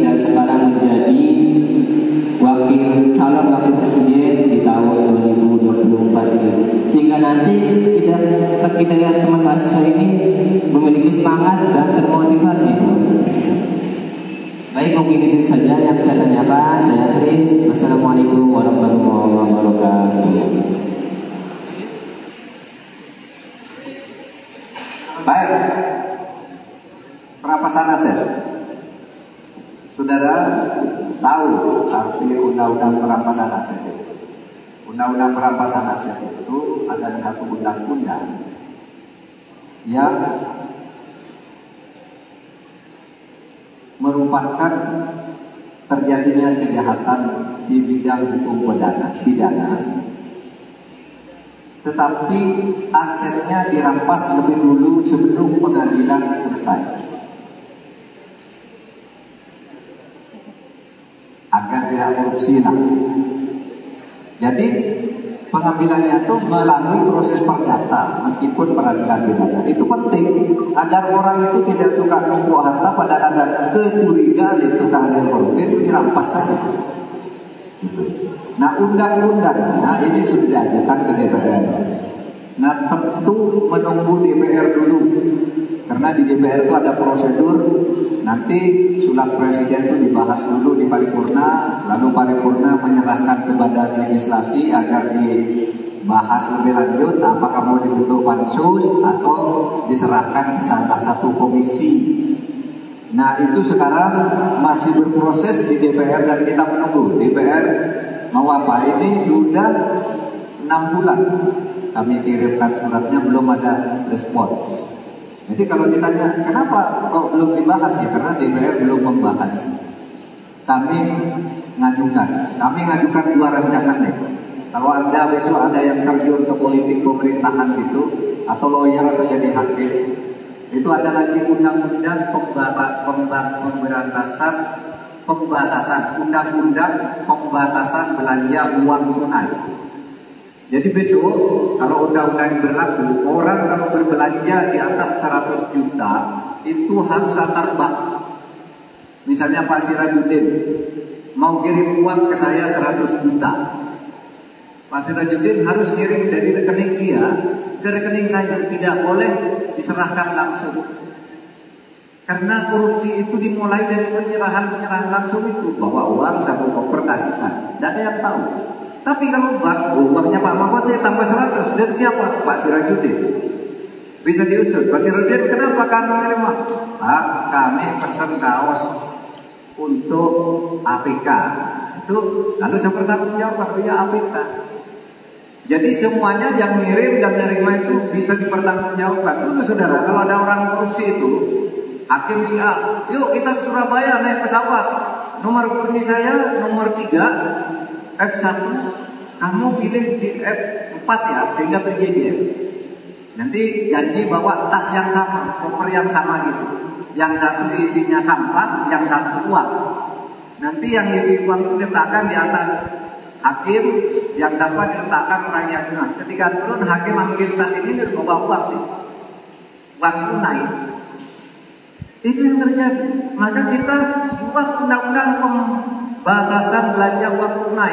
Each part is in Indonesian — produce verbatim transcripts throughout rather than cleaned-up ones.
dan sekarang menjadi wakil calon wakil presiden di tahun dua ribu dua puluh empat ini. Sehingga nanti kita kita lihat teman mahasiswa ini memiliki semangat dan termotivasi. Baik, mungkin itu saja yang saya tanyakan. Saya Chris. Wassalamualaikum warahmatullahi wabarakatuh. Baik, perampasan aset. Saudara tahu arti undang-undang perampasan aset itu? Undang-undang perampasan aset itu adalah satu undang-undang yang merupakan terjadinya kejahatan di bidang hukum pidana, pidana, tetapi asetnya dirampas lebih dulu sebelum pengadilan selesai, agar tidak korupsi lah. Jadi pengambilannya itu melalui proses perdata meskipun peradilan pidana. Itu penting agar orang itu tidak suka numpuk harta pada ada kecurigaan itu hasil korupsi itu dirampas saja. Nah, undang-undangnya ini sudah diajukan ke D P R. Nah, tentu menunggu D P R dulu, karena di D P R itu ada prosedur. Nanti surat presiden itu dibahas dulu di paripurna, lalu paripurna menyerahkan ke badan legislasi agar dibahas lebih lanjut apakah mau dibentuk pansus atau diserahkan ke salah satu komisi. Nah, itu sekarang masih berproses di D P R dan kita menunggu D P R mau apa. Ini sudah enam bulan kami kirimkan suratnya, belum ada respons. Jadi kalau ditanya kenapa kok belum dibahas, ya karena D P R belum membahas. Kami ngajukan, kami ngajukan dua rancangan nih. Kalau Anda besok ada yang terjun ke politik pemerintahan gitu, atau lawyer atau jadi hakim, itu ada lagi undang-undang pemberantasan pembatasan undang-undang pembatasan belanja uang tunai. Jadi besok kalau undang-undang berlaku, orang kalau berbelanja di atas seratus juta itu harus antar bank. Misalnya Pak Sirajudin mau kirim uang ke saya seratus juta, Pak Sirajudin harus kirim dari rekening dia ke rekening saya, tidak boleh diserahkan langsung. Karena korupsi itu dimulai dari penyerahan-penyerahan langsung itu, bawa uang satu koper kasihkan, tidak ada yang tahu. Tapi kalau bank, oh, banknya Pak Mahfud nih tambah seratus, dari siapa? Pak Sirajudin. Bisa diusut, Pak Sirajudin kenapa kami ngirim? Pak, kami pesan kaos untuk A P K. Itu lalu saya bertanggung jawab, ya A P K. Jadi semuanya yang ngirim dan menerima itu bisa dipertanggungjawabkan. Dulu saudara, kalau ada orang korupsi itu, hakim si A, yuk kita ke Surabaya naik pesawat, nomor kursi saya nomor tiga, F satu, kamu pilih di F empat ya, sehingga berjejer. Nanti janji bawa tas yang sama, koper yang sama gitu. Yang satu isinya sampah, yang satu uang. Nanti yang isi uang itu diletakkan di atas hakim, yang sampah diletakkan orang yang tunai. Ketika turun, hakim ambil tas ini dan bawa uang nih. Uang tunai. Itu yang terjadi. Maka kita buat undang-undang pembatasan belanja uang tunai.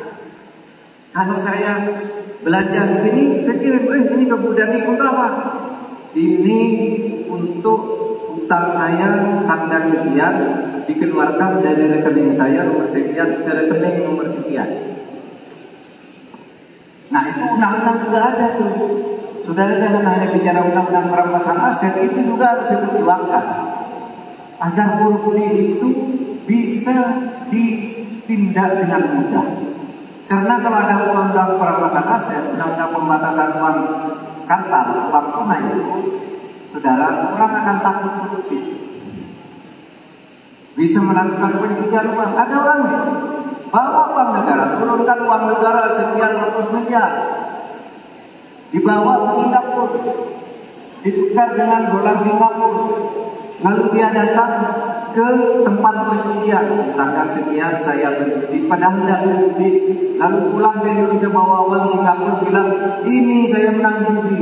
Kalau saya belanja begini, saya kirim, eh ini ke Bu Dani untuk apa? Ini untuk utang saya tanggal sekian dikeluarkan dari rekening saya nomor sekian ke rekening nomor sekian. Nah itu undang-undang juga ada tuh. Saudara jangan hanya bicara undang-undang perampasan aset, itu juga harus diperjuangkan agar korupsi itu bisa ditindak dengan mudah. Karena kalau ada undang-undang perampasan aset, undang-undang pembatasan uang kantor, uang tunai itu, saudara, orang akan takut korupsi. Bisa melakukan pencucian uang. Ada orangnya, bawa uang negara, turunkan uang negara sekian ratus miliar, dibawa ke Singapura, ditukar dengan dolar Singapura, lalu dia datang ke tempat perjudian, tanggal sekian saya di Padang dan judi, lalu pulang ke Indonesia bawa uang Singapura, bilang ini saya menang judi,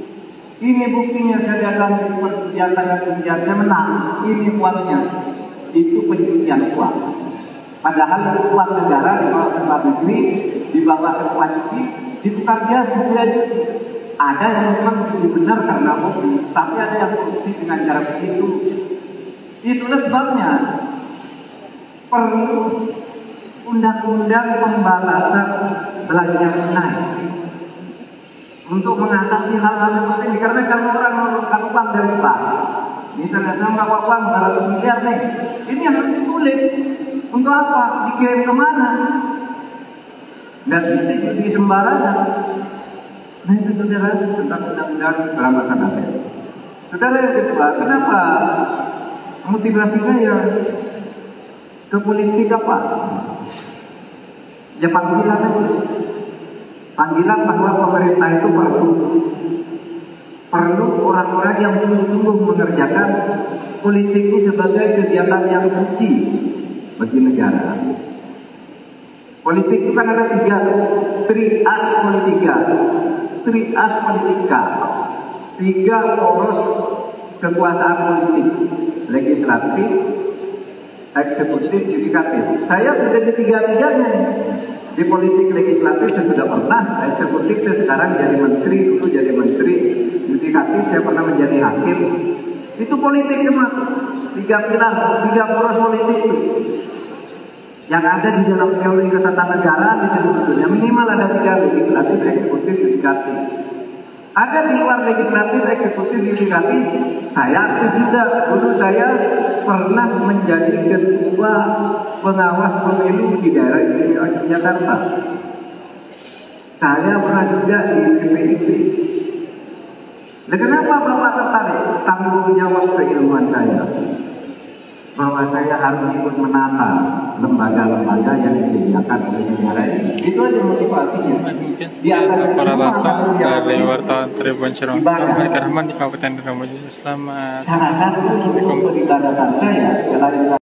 ini buktinya saya datang di perjudian tanggal sekian saya menang, ini uangnya. itu pencucian uang. Padahal itu uang negara dibawa ke luar negeri, dibawa ke luar negeri, ditukar biasa saja. Ada yang memang benar karena hobi, tapi ada yang korupsi dengan cara begitu. Itulah sebabnya perlu undang-undang pembatasan belanja tunai untuk mengatasi hal-hal seperti ini. Karena kalau orang menurunkan uang dari bank, misalnya saya bawa uang dua ratus miliar nih, ini harus ditulis. Untuk apa? Dikirim kemana? Dan bisa di sembarangan. Nah itu saudara tentang undang-undang perampasan aset. Saudara yang kedua, kenapa motivasi saya ke politik apa? Ya panggilan itu. Panggilan bahwa pemerintah itu perlu perlu orang-orang yang sungguh-sungguh mengerjakan politik ini sebagai kegiatan yang suci bagi negara. Politik itu kan ada tiga, trias politika, trias politika, tiga poros kekuasaan politik, legislatif, eksekutif, yudikatif. Saya sudah di tiga-tiganya. Di politik legislatif saya sudah pernah, eksekutif saya sekarang jadi menteri, dulu jadi menteri, yudikatif saya pernah menjadi hakim. Itu politik semua, tiga pilar, tiga poros politik itu. Yang ada di dalam teori ketatanegaraan disebut sebetulnya minimal ada tiga, legislatif, eksekutif, yudikatif. Ada di luar legislatif, eksekutif, yudikatif. Saya aktif juga. Dulu saya pernah menjadi ketua pengawas pemilu di daerah istimewa Yogyakarta. Saya pernah juga di B P I P. Nah, kenapa Bapak tertarik? Tanggung jawab keilmuan saya, bahwa saya harus ikut menata lembaga-lembaga yang disediakan oleh negara ini. Itu aja motivasinya. Di atas para langsung dari wartawan Tribun Cirong Muhammad Rahman di Kabupaten Indramayu. Selamat. Salah satu untuk peribadatan saya selain